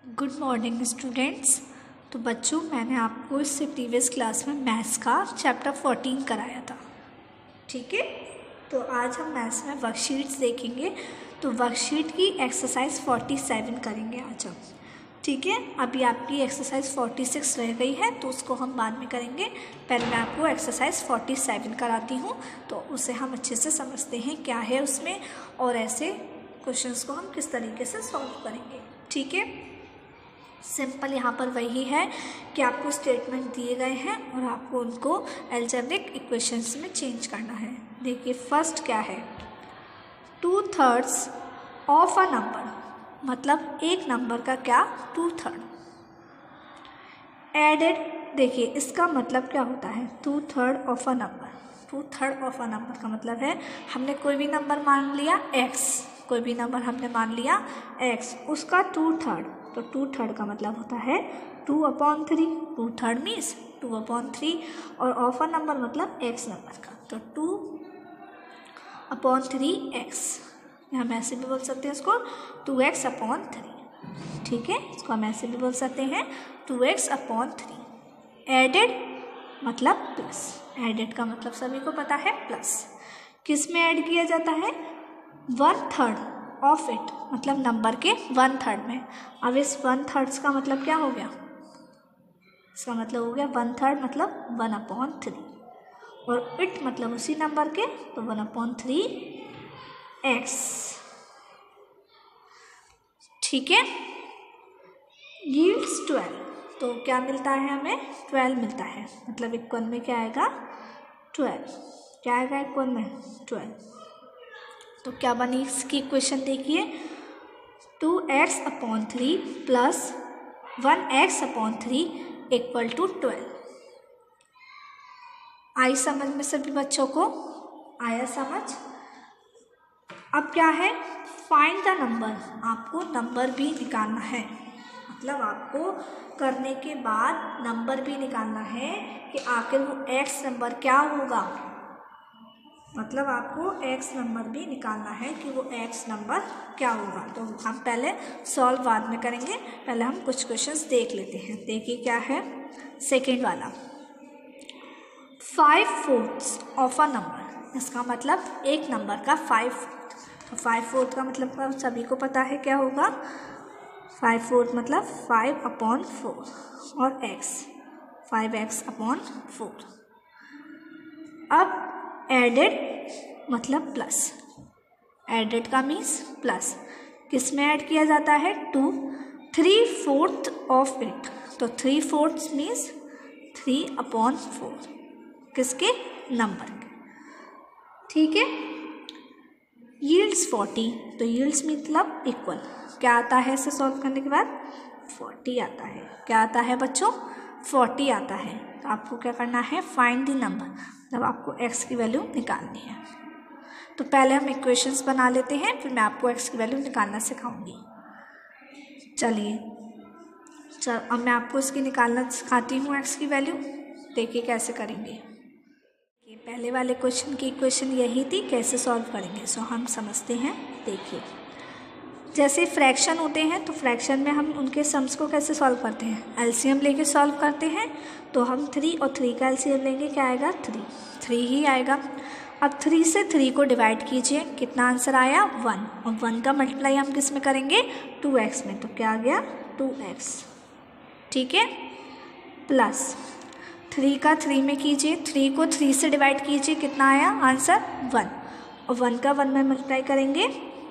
Good morning students. तो बच्चों, मैंने आपको इससे प्रीवियस क्लास में मैथ्स का चैप्टर 14 कराया था, ठीक है। तो आज हम मैथ्स में वर्कशीट्स देखेंगे। तो वर्कशीट की एक्सरसाइज 47 करेंगे आज हम, ठीक है। अभी आपकी एक्सरसाइज 46 रह गई है, तो उसको हम बाद में करेंगे। पहले मैं आपको एक्सरसाइज 47 कराती हूँ, तो उसे हम अच्छे से समझते हैं क्या है उसमें, और ऐसे क्वेश्चंस को हम किस तरीके से सॉल्व करेंगे, ठीक है। सिंपल यहाँ पर वही है कि आपको स्टेटमेंट दिए गए हैं और आपको उनको अलजेब्रिक इक्वेशंस में चेंज करना है। देखिए फर्स्ट क्या है, 2/3 ऑफ अ नंबर, मतलब एक नंबर का क्या 2/3 एडेड। देखिए इसका मतलब क्या होता है, 2/3 of a number. 2/3 of a number का मतलब है हमने कोई भी नंबर मान लिया x, कोई भी नंबर हमने मान लिया x, उसका 2/3। तो 2/3 का मतलब होता है 2/3। 2/3 मीन्स 2/3, और ऑफ अ नंबर मतलब x नंबर का, तो 2/3x। हम ऐसे भी बोल सकते हैं इसको 2x/3, ठीक है। इसको हम ऐसे भी बोल सकते हैं 2x/3। एडेड मतलब प्लस, एडेड का मतलब सभी को पता है प्लस। किस में ऐड किया जाता है, 1/3 ऑफ इट, मतलब नंबर के 1/3 में। अब इस 1/3 का मतलब क्या हो गया, इसका मतलब हो गया 1/3 मतलब 1/3, और इट मतलब उसी नंबर के, तो 1/3x, ठीक है। यील्ड्स 12, तो क्या मिलता है हमें, 12 मिलता है, मतलब इक्वल में क्या आएगा 12, क्या आएगा इक्वल में 12। तो क्या बनी इसकी इक्वेशन, देखिए 2x/3 plus 1x/3 equal to 12। आई समझ में सभी बच्चों को, आया समझ। अब क्या है, फाइंड द नंबर, आपको नंबर भी निकालना है, मतलब आपको करने के बाद नंबर भी निकालना है कि आखिर वो x नंबर क्या होगा, मतलब आपको x नंबर भी निकालना है कि वो x नंबर क्या होगा। तो हम पहले सॉल्व बाद में करेंगे, पहले हम कुछ क्वेश्चंस देख लेते हैं। देखिए क्या है, सेकेंड वाला, 5/4 ऑफ अ नंबर, इसका मतलब एक नंबर का 5/4। तो 5/4 का मतलब सभी को पता है क्या होगा, 5/4 मतलब 5/4 और x 5x/4। अब एडेड मतलब प्लस, एडेड का मीन्स प्लस, किस में ऐड किया जाता है, 3/4 ऑफ इट, तो 3/4 मीन्स 3/4, किसके नंबर के, ठीक है। यील्ड्स 40, तो यील्ड्स मतलब इक्वल, क्या आता है इसे सॉल्व करने के बाद, 40 आता है। क्या आता है बच्चों, 40 आता है। तो आपको क्या करना है, फाइंड द नंबर, मतलब आपको x की वैल्यू निकालनी है। तो पहले हम इक्वेशंस बना लेते हैं, फिर मैं आपको x की वैल्यू निकालना सिखाऊंगी। चलिए अब मैं आपको इसकी निकालना सिखाती हूँ x की वैल्यू, देखिए कैसे करेंगे। पहले वाले क्वेश्चन की इक्वेशन यही थी, कैसे सॉल्व करेंगे सो हम समझते हैं। देखिए जैसे फ्रैक्शन होते हैं, तो फ्रैक्शन में हम उनके सम्स को कैसे सॉल्व करते हैं, एलसीएम लेके सॉल्व करते हैं। तो हम 3 और 3 का एलसीएम लेंगे, क्या आएगा 3 ही आएगा। अब 3 से 3 को डिवाइड कीजिए, कितना आंसर आया 1, और 1 का मल्टीप्लाई हम किस में करेंगे 2x में, तो क्या आ गया 2x, ठीक है। प्लस 3 का 3 में कीजिए, 3 को 3 से डिवाइड कीजिए, कितना आया आंसर 1, और 1 का 1 में मल्टीप्लाई करेंगे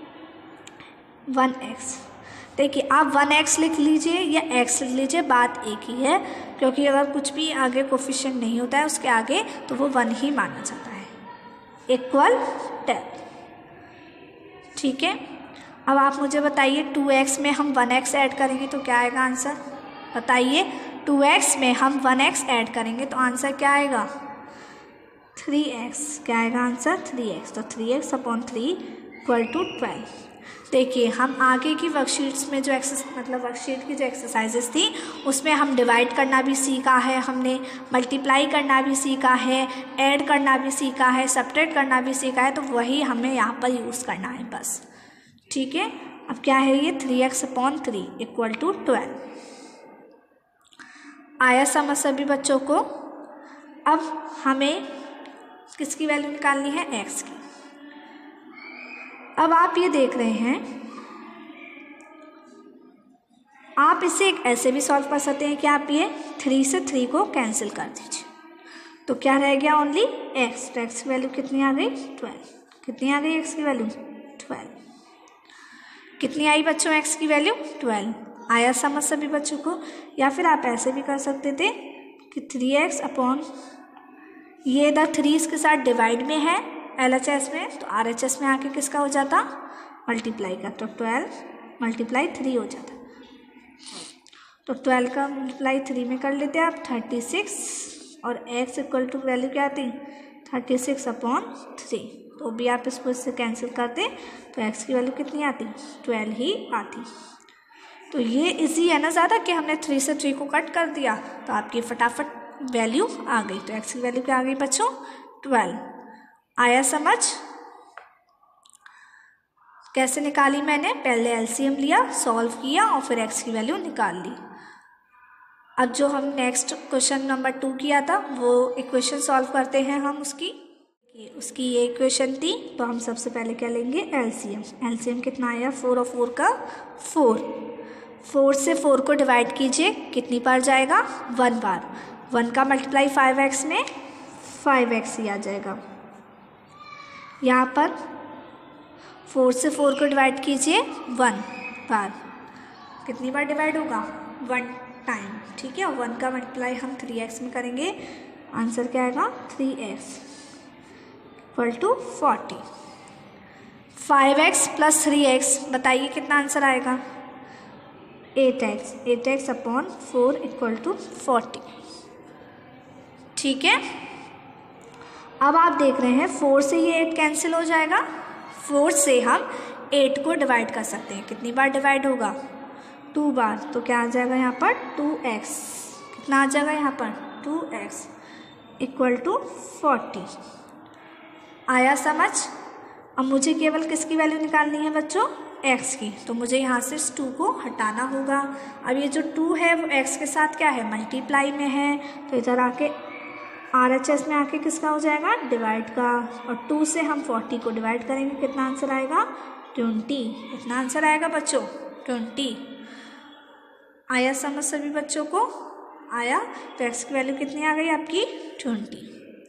1x। देखिए आप 1x लिख लीजिए या x लिख लीजिए, बात एक ही है, क्योंकि अगर कुछ भी आगे कोफिशिएंट नहीं होता है उसके आगे, तो वो 1 ही माना जाता है, इक्वल 10, ठीक है। अब आप मुझे बताइए 2x में हम 1x ऐड करेंगे तो क्या आएगा आंसर, बताइए 2x में हम 1x ऐड करेंगे तो आंसर क्या आएगा 3x, क्या आएगा आंसर 3x, तो 3x/3 इक्वल टू 12। देखिए हम आगे की वर्कशीट्स में जो वर्कशीट की जो एक्सरसाइजेस थी उसमें हम डिवाइड करना भी सीखा है, हमने मल्टीप्लाई करना भी सीखा है, ऐड करना भी सीखा है, सब्ट्रैक्ट करना भी सीखा है, तो वही हमें यहाँ पर यूज़ करना है बस, ठीक है। अब क्या है ये 3x/3 इक्वल टू 12। आया समझ सभी बच्चों को। अब हमें किसकी वैल्यू निकालनी है, x की। अब आप ये देख रहे हैं, आप इसे एक ऐसे भी सॉल्व कर सकते हैं कि आप ये 3 से 3 को कैंसिल कर दीजिए, तो क्या रह गया ओनली x। तो x की वैल्यू कितनी आ गई, 12। कितनी आ गई x की वैल्यू, 12। कितनी आई बच्चों x की वैल्यू, 12। आया समझ सभी बच्चों को। या फिर आप ऐसे भी कर सकते थे कि 3x अपॉन ये इधर 3 इसके साथ डिवाइड में है LHS में, तो RHS में आके किसका हो जाता, मल्टीप्लाई का, तो 12 × 3 हो जाता। तो 12 का मल्टीप्लाई 3 में कर लेते हैं आप, 36, और x इक्वल टू वैल्यू क्या आती, 36/3। तो भी आप इसको इससे कैंसिल करते तो x की वैल्यू कितनी आती, 12 ही आती। तो ये इजी है ना ज़्यादा कि हमने 3 से 3 को कट कर दिया तो आपकी फटाफट वैल्यू आ गई। तो x की वैल्यू क्या आ गई बच्चों, 12। आया समझ। कैसे निकाली मैंने, पहले LCM लिया, सॉल्व किया और फिर x की वैल्यू निकाल ली। अब जो हम नेक्स्ट क्वेश्चन नंबर 2 किया था वो इक्वेशन सॉल्व करते हैं हम उसकी ये इक्वेशन थी। तो हम सबसे पहले क्या लेंगे, LCM कितना आया, 4 और 4 का 4 से 4 को डिवाइड कीजिए, कितनी बार जाएगा, 1 बार। 1 का मल्टीप्लाई 5x में 5x ही आ जाएगा। यहाँ पर 4 से 4 को डिवाइड कीजिए 1 बार, कितनी बार डिवाइड होगा, 1 टाइम, ठीक है। 1 का मल्टीप्लाई हम 3x में करेंगे, आंसर क्या आएगा, 3x equal to 40। 5x + 3x बताइए कितना आंसर आएगा, 8x/4 इक्वल टू 40, ठीक है। अब आप देख रहे हैं 4 से ये 8 कैंसिल हो जाएगा, 4 से हम 8 को डिवाइड कर सकते हैं, कितनी बार डिवाइड होगा, 2 बार। तो क्या आ जाएगा यहाँ पर, 2x, कितना आ जाएगा यहाँ पर, 2x इक्वल टू 40। आया समझ। अब मुझे केवल किसकी वैल्यू निकालनी है बच्चों, x की। तो मुझे यहाँ से इस 2 को हटाना होगा। अब ये जो 2 है वो x के साथ क्या है, मल्टीप्लाई में है, तो इधर आके RHS में आके किसका हो जाएगा, डिवाइड का। और 2 से हम 40 को डिवाइड करेंगे, कितना आंसर आएगा, 20। कितना आंसर आएगा बच्चों, 20। आया समझ सभी बच्चों को, आया। तो x की वैल्यू कितनी आ गई आपकी, 20।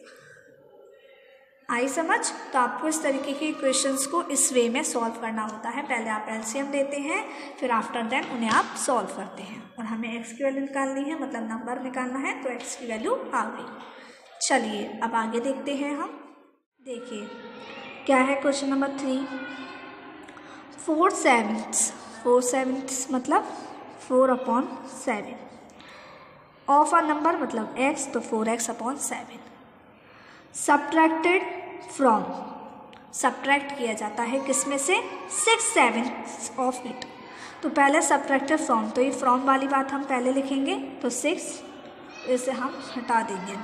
आई समझ। तो आपको इस तरीके के इक्वेशंस को इस वे में सॉल्व करना होता है। पहले आप LCM लेते हैं, फिर आफ्टर देन उन्हें आप सॉल्व करते हैं। और हमें x की वैल्यू निकालनी है, मतलब नंबर निकालना है, तो x की वैल्यू आ गई। चलिए अब आगे देखते हैं हम। देखिए क्या है क्वेश्चन नंबर 3, 4/7 मतलब 4/7 ऑफ अ नंबर मतलब x, तो 4x/7 सब्ट्रैक्टेड फ्रॉम, सब्ट्रैक्ट किया जाता है किसमें से, 6/7 ऑफ इट। तो पहले सब्ट्रैक्टेड फ्रॉम, तो ये फ्रॉम वाली बात हम पहले लिखेंगे, तो 6 इसे हम हटा देंगे।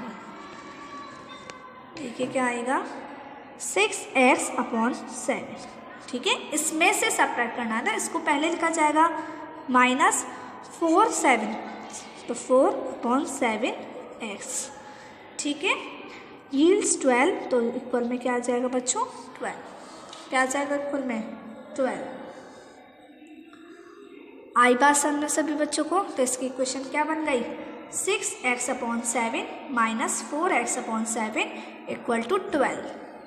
देखिए क्या आएगा, 6x/7, ठीक है। इसमें से सब्ट्रैक्ट करना है, इसको पहले लिखा जाएगा -4/7, तो 4/7x, ठीक है। यील्ड्स 12, तो इक्वल में क्या आ जाएगा बच्चों, 12। क्या आ जाएगा इक्वल में, 12। आई बात समझ में सभी बच्चों को। तो इसकी इक्वेशन क्या बन गई, 6x/7 -4x/7 इक्वल टू 12।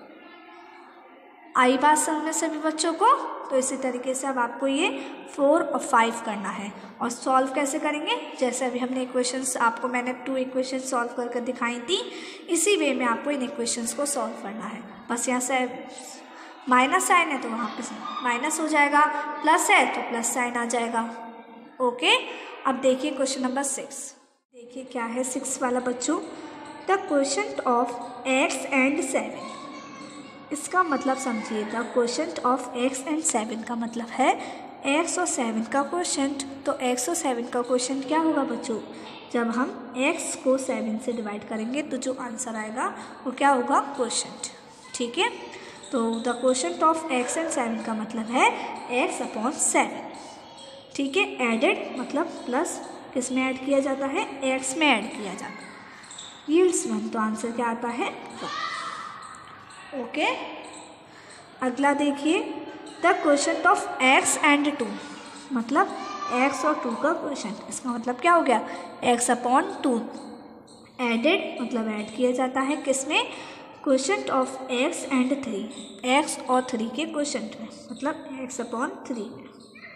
आई बात समझ में सभी बच्चों को। तो इसी तरीके से अब आपको ये 4 और 5 करना है। और सॉल्व कैसे करेंगे, जैसे अभी हमने इक्वेशंस, आपको मैंने 2 इक्वेशन सॉल्व करके दिखाई थी, इसी वे में आपको इन इक्वेशंस को सॉल्व करना है। बस यहाँ से माइनस साइन है तो वहाँ पे माइनस हो जाएगा, प्लस है तो प्लस साइन आ जाएगा, ओके। अब देखिए क्वेश्चन नंबर 6। देखिए क्या है 6 वाला बच्चों, the quotient of x and 7। इसका मतलब समझिए, the quotient of x and 7 का मतलब है x और 7 का क्वोशंट। तो x और 7 का क्वोशंट क्या होगा बच्चों, जब हम x को 7 से डिवाइड करेंगे तो जो आंसर आएगा वो क्या होगा, क्वोशंट, ठीक है। तो the quotient of x and 7 का मतलब है x/7। ठीक है, एडेड मतलब प्लस किस में ऐड किया जाता है, x में ऐड किया जाता है। यील्ड्स 1, तो आंसर क्या आता है 1। ओके, अगला देखिए, the quotient of x and 2, मतलब x और 2 का क्वोशंट। इसका मतलब क्या हो गया, x/2। एडेड मतलब ऐड किया जाता है किस में, quotient of x and 3, x और 3 के क्वोशंट में, मतलब x/3 में।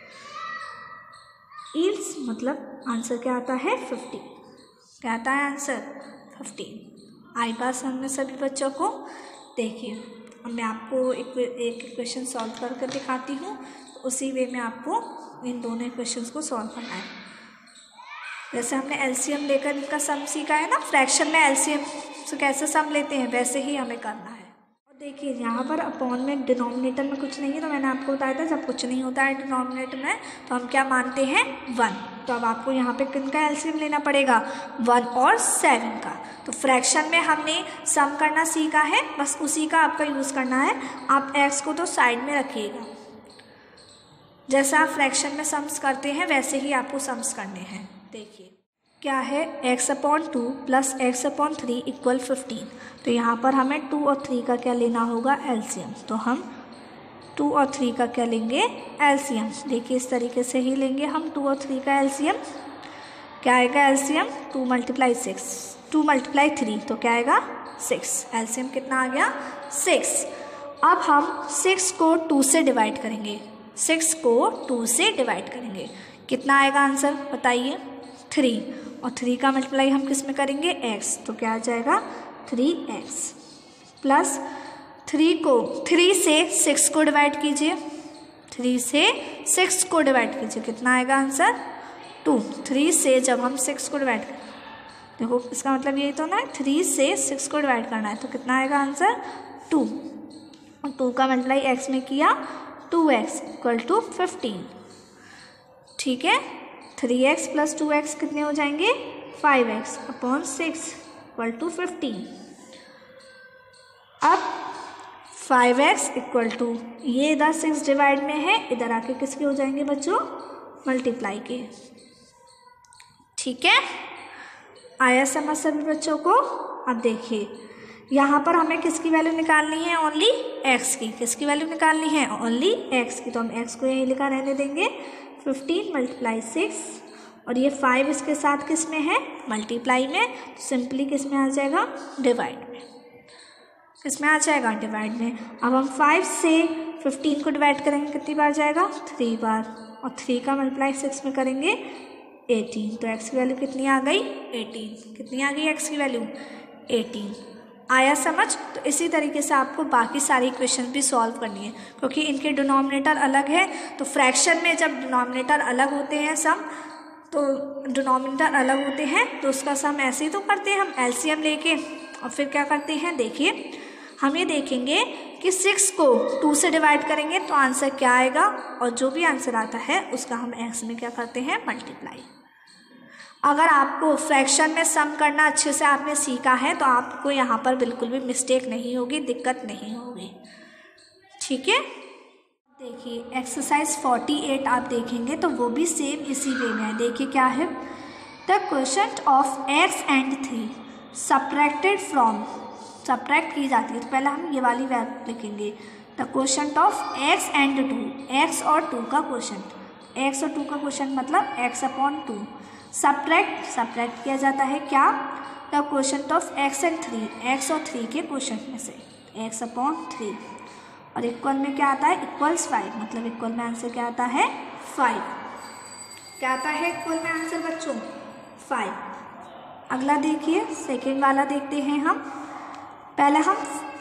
यील्ड्स मतलब आंसर क्या आता है 15। क्या आता है आंसर 15। आई पास हमने सभी बच्चों को। देखिए, अब मैं आपको एक क्वेश्चन सॉल्व करके दिखाती हूँ, उसी वे में आपको इन दोनों क्वेश्चंस को सॉल्व करना है। जैसे हमने एलसीएम लेकर इनका सम सीखा है ना, फ्रैक्शन में एलसीएम से कैसे सम लेते हैं, वैसे ही हमें करना है। और देखिए यहाँ पर अपॉन में डिनोमिनेटर में कुछ नहीं है, तो मैंने आपको बताया था जब कुछ नहीं होता है डिनोमिनेटर में तो हम क्या मानते हैं 1। तो अब आपको यहाँ पे किनका एलसीएम लेना पड़ेगा, 1 और 7 का। तो फ्रैक्शन में हमने सम करना सीखा है, बस उसी का आपका यूज़ करना है। आप एक्स को तो साइड में रखिएगा, जैसा आप फ्रैक्शन में सम्स करते हैं वैसे ही आपको सम्स करने हैं। देखिए क्या है, x/2 प्लस x/3 इक्वल 15। तो यहाँ पर हमें 2 और 3 का क्या लेना होगा, एलसीएम। तो हम 2 और 3 का क्या लेंगे, एलसीएम। देखिए इस तरीके से ही लेंगे हम 2 और 3 का एलसीएम। क्या आएगा एलसीएम, 2 × 6, 2 × 3 तो क्या आएगा 6। एलसीएम कितना आ गया 6। अब हम 6 को 2 से डिवाइड करेंगे, 6 को 2 से डिवाइड करेंगे, कितना आएगा आंसर बताइए 3। और 3 का मल्टीप्लाई हम किस में करेंगे, x। तो क्या आ जाएगा 3x प्लस 3 से 6 को डिवाइड कीजिए, 3 से 6 को डिवाइड कीजिए, कितना आएगा आंसर 2। 3 से जब हम 6 को डिवाइड करें, देखो इसका मतलब यही तो ना, 3 से 6 को डिवाइड करना है, तो कितना आएगा आंसर 2। और 2 का मल्टीप्लाई x में किया, 2x = 15। ठीक है, 3x + 2x कितने हो जाएंगे, 5x/6 = 15। अब 5x = ये इधर 6 डिवाइड में है, इधर आके किसके हो जाएंगे बच्चों, मल्टीप्लाई के। ठीक है, आया समझ सभी बच्चों को। अब देखिए यहाँ पर हमें किसकी वैल्यू निकालनी है, ओनली x की। किसकी वैल्यू निकालनी है, ओनली x की। तो हम x को यही लिखा रहने देंगे, 15 × 6, और ये 5 इसके साथ किस में है, मल्टीप्लाई में। तो सिंपली किस में आ जाएगा, डिवाइड में। किस में आ जाएगा, डिवाइड में। अब हम 5 से 15 को डिवाइड करेंगे, कितनी बार जाएगा, 3 बार। और 3 का मल्टीप्लाई 6 में करेंगे, 18। तो x की वैल्यू कितनी आ गई, 18। कितनी आ गई x की वैल्यू, 18। आया समझ। तो इसी तरीके से आपको बाकी सारी इक्वेशन भी सॉल्व करनी है, क्योंकि इनके डिनोमिनेटर अलग है। तो फ्रैक्शन में जब डिनोमिनेटर अलग होते हैं सम, तो डिनोमिनेटर अलग होते हैं तो उसका सम ऐसे ही तो करते हैं हम, एलसीएम लेके। और फिर क्या करते हैं, देखिए हम ये देखेंगे कि 6 को 2 से डिवाइड करेंगे तो आंसर क्या आएगा, और जो भी आंसर आता है उसका हम x में क्या करते हैं, मल्टीप्लाई। अगर आपको फ्रैक्शन में सम करना अच्छे से आपने सीखा है तो आपको यहाँ पर बिल्कुल भी मिस्टेक नहीं होगी, दिक्कत नहीं होगी। ठीक है, देखिए एक्सरसाइज 48 आप देखेंगे तो वो भी सेम इसी वे में है। देखिए क्या है, the quotient of x and 3 subtracted from, subtract की जाती है तो पहले हम ये वाली वैल्यू लिखेंगे, the quotient of x and 2, x और 2 का क्वोशंट, x और 2 का क्वोशंट मतलब x/2। सब्ट्रैक्ट किया जाता है क्या, the quotient of x and 3, x और 3 के क्वोशंट में से, x/3। और इक्वल में क्या आता है, =5, मतलब इक्वल में आंसर क्या आता है 5। क्या आता है इक्वल में आंसर बच्चों, 5। अगला देखिए सेकेंड वाला देखते हैं हम। पहले हम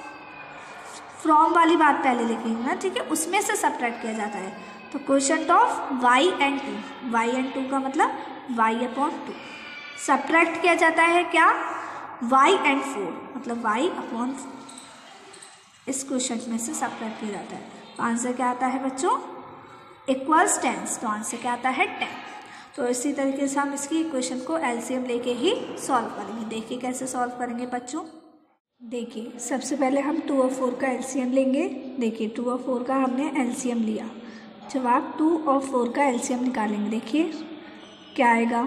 फ्रॉम वाली बात पहले लिखेंगे ना, ठीक है, उसमें से सब्ट्रैक्ट किया जाता है। तो quotient of y and 2, y and 2 का मतलब y/2। सब्ट्रैक्ट किया जाता है क्या, y एंड 4, मतलब y/4। इस क्वेश्चन में से सब्ट्रैक्ट किया जाता है तो आंसर क्या आता है बच्चों, =10। तो आंसर क्या आता है 10। तो इसी तरीके से हम इसकी इक्वेशन को एलसीएम लेके ही सॉल्व करेंगे। देखिए कैसे सॉल्व करेंगे बच्चों। देखिए सबसे पहले हम 2 और 4 का एलसीएम लेंगे। देखिए 2 और 4 का हमने एलसीएम लिया। जब आप 2 और 4 का एलसीएम निकालेंगे देखिए क्या आएगा,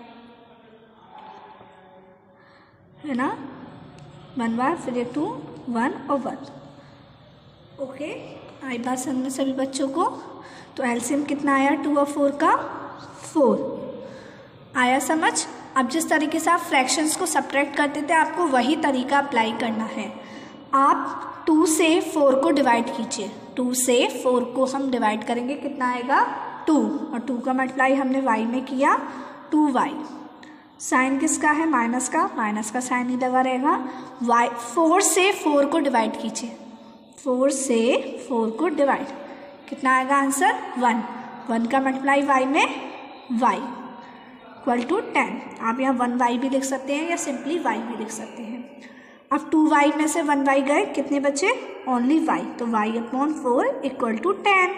है ना, 1 बार फिर ये 2, 1 और 1। ओके, आई बात समझ में सभी बच्चों को। तो एलसीएम कितना आया 2 और 4 का, 4 आया समझ। अब जिस तरीके से आप फ्रैक्शंस को सब्ट्रैक्ट करते थे आपको वही तरीका अप्लाई करना है। आप 2 से 4 को डिवाइड कीजिए। 2 से 4 को हम डिवाइड करेंगे, कितना आएगा 2, और 2 का मल्टीप्लाई हमने y में किया 2y। साइन किसका है, माइनस का, माइनस का साइन ही लगा रहेगा। y 4 से 4 को डिवाइड कीजिए, 4 से 4 को डिवाइड, कितना आएगा आंसर 1। 1 का मल्टीप्लाई y में y इक्वल टू 10। आप यहाँ 1y भी लिख सकते हैं या सिंपली y भी लिख सकते हैं। अब 2y में से 1y गए, कितने बचे, ओनली y, तो y/4 इक्वल टू 10।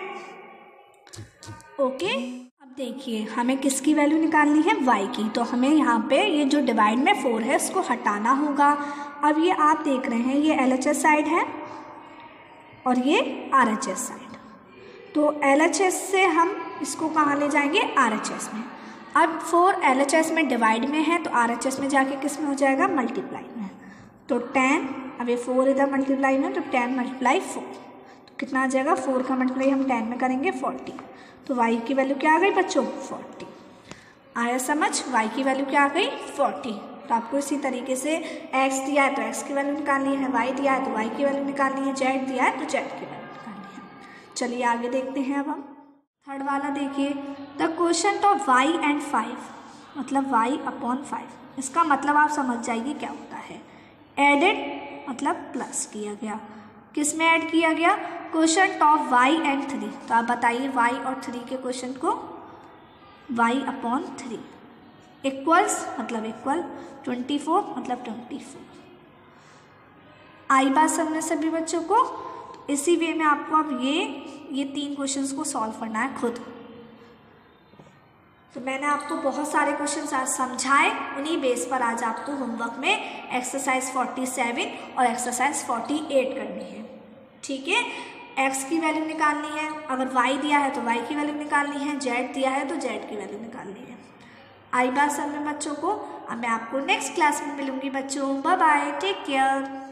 ओके, अब देखिए हमें किसकी वैल्यू निकालनी है, y की। तो हमें यहाँ पे ये जो डिवाइड में 4 है इसको हटाना होगा। अब ये आप देख रहे हैं ये LHS साइड है और ये RHS साइड। तो LHS से हम इसको कहाँ ले जाएंगे, RHS में। अब 4 LHS में डिवाइड में है तो RHS में जाके किस में हो जाएगा, मल्टीप्लाई में। तो 10, अब ये 4 इधर मल्टीप्लाई में, तो 10 × 4, तो कितना आ जाएगा, 4 का मल्टीप्लाई हम 10 में करेंगे 40। तो y की वैल्यू क्या आ गई बच्चों, 40। आया समझ, y की वैल्यू क्या आ गई, 40। तो आपको इसी तरीके से x दिया है तो x की वैल्यू निकालनी है, y दिया है तो y की वैल्यू निकालनी है, z दिया है तो z की वैल्यू निकालनी है। चलिए आगे देखते हैं। अब हम थर्ड वाला देखिए, the quotient of y and 5, मतलब y/5। इसका मतलब आप समझ जाइए क्या होता है। एडेड मतलब प्लस किया गया, किस में ऐड किया गया, क्वोशंट ऑफ y एंड 3। तो आप बताइए y और 3 के क्वोशंट को, y/3 इक्वल्स मतलब इक्वल, 24 मतलब 24। आई बात समझने सभी बच्चों को। इसी वे में आपको अब ये 3 क्वेश्चंस को सॉल्व करना है खुद। तो मैंने आपको बहुत सारे क्वेश्चंस आज समझाए, उन्हीं बेस पर आज आपको होमवर्क में एक्सरसाइज 47 और एक्सरसाइज 48 करनी है। ठीक है, x की वैल्यू निकालनी है, अगर y दिया है तो y की वैल्यू निकालनी है, z दिया है तो z की वैल्यू निकालनी है। आई बात समझ में बच्चों को। अब मैं आपको नेक्स्ट क्लास में मिलूंगी बच्चों। Bye bye, take care.